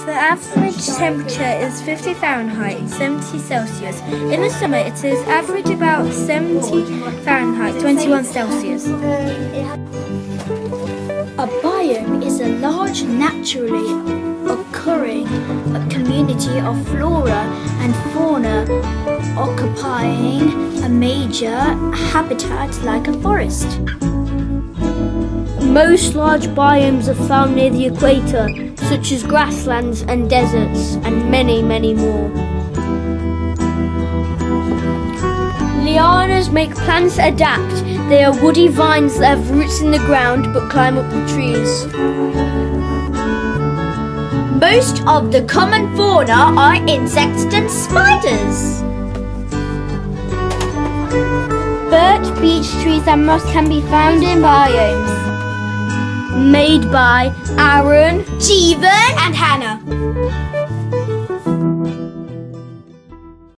The average temperature is 50 Fahrenheit, 70 Celsius. In the summer, it is average about 70 Fahrenheit, 21 Celsius. A biome is a large naturally occurring community of flora and fauna occupying a major habitat like a forest. Most large biomes are found near the equator, such as grasslands and deserts, and many, many more. Lianas make plants adapt. They are woody vines that have roots in the ground but climb up the trees. Most of the common fauna are insects and spiders. Birch, beech trees and moss can be found in biomes Made by Aaron, Jeevan and Hannah.